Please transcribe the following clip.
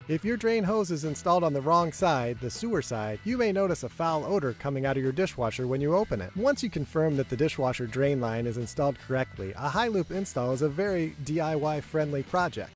If your drain hose is installed on the wrong side, the sewer side, you may notice a foul odor coming out of your dishwasher when you open it. Once you confirm that the dishwasher drain line is installed correctly, a high loop install is a very DIY-friendly project.